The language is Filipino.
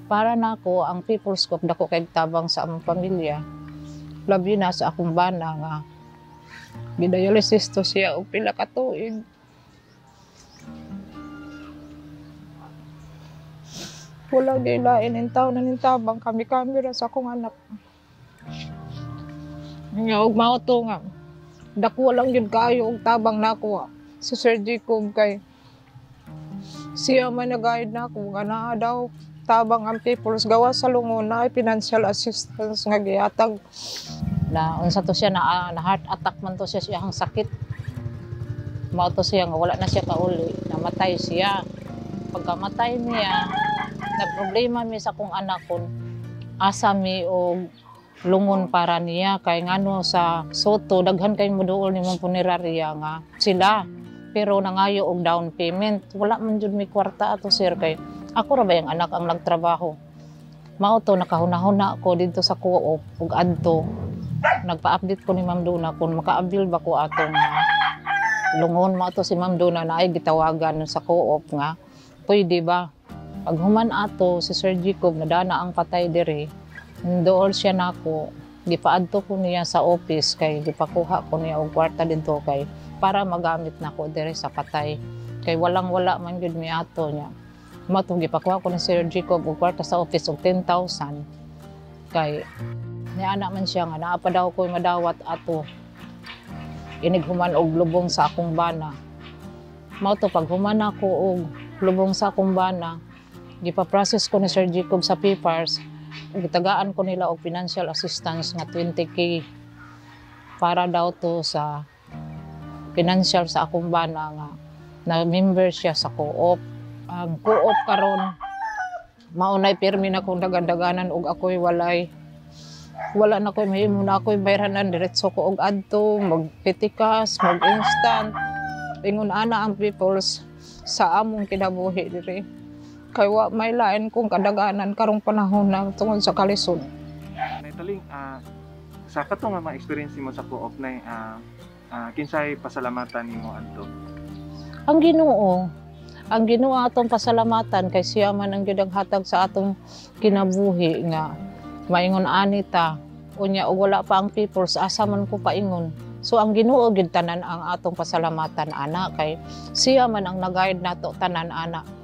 Para nako ang People's Coop dako kay tabang sa among pamilya. Labi na sa akong bana nga gidialysis to siya og pila ka tuig. Wala gilain in taon na nintabang kami ra sa akong anak. Nga og mao to nga dako lang yun kayo og tabang nako si Sir Jacob kay siya man nag-guide nako nga naa daw tabang ang People's gawa sa lungon na financial assistance nga gihatag. Na unsa to siya na heart attack man to siya siyang sakit. Mao to siya nga wala na siya kauli, namatay siya. Pagkamatay niya, na problema mi sa kong anak kon asa mi og lungon para niya kay ngano sa Soto daghan kay moduol ni mong punerarya nga sila pero nangayo og down payment wala man jud mi kwarta ato sir kay ako ra ba yung anak ang nagtrabaho. Mao to nakahuna-huna ko dito sa Coop ug adto nagpa-update ko ni Ma'am Duna kung maka-avail ba ko atong lungon. Mao to si Ma'am Duna na ay gitawagan sa Coop nga pwede ba pag human ato si Sir Jacob nadana ang patay diri dool siya nako gipaadto ko niya sa office kay gipakuha ko niya og kwarta dito kay para magamit nako diri sa patay kay walang-wala man gyud mi ato niya. Matong gipakuha ko ni Sir Jacob og kwarta sa office og 10,000 kay ni anak man siya nga naa pa daw ko madawat ato inighuman og lubong sa akong bana. Mao to pag human ako og lubong sa akong bana gipa-process ko ni Sir Jacob sa papers gitagaan ko nila og financial assistance nga 20k para daw to sa financial sa akong bana nga na member siya sa Coop. Ang Coop karon maunay pirmi na kong dagan-daganan og ako'y wala na ko'y mahimo na ako'y bayranan diretso ko og adto magpitikas mag-instant ingon ana ang People's sa among kinabuhi diri kay wa may lain kong kadaganan karong panahon na tungod sa kalisod. Naitaling sa katong nga experience mo sa Coop na kinsay pasalamatan nimo adto? Ang Ginoo atong pasalamatan kay siya man ang gyud hatag sa atong kinabuhi nga maingon anita unya og wala pa ang People's asa man ko paingon. So ang Ginoo gyud tanan ang atong pasalamatan ana kay siya man ang nag-guide nato tanan ana.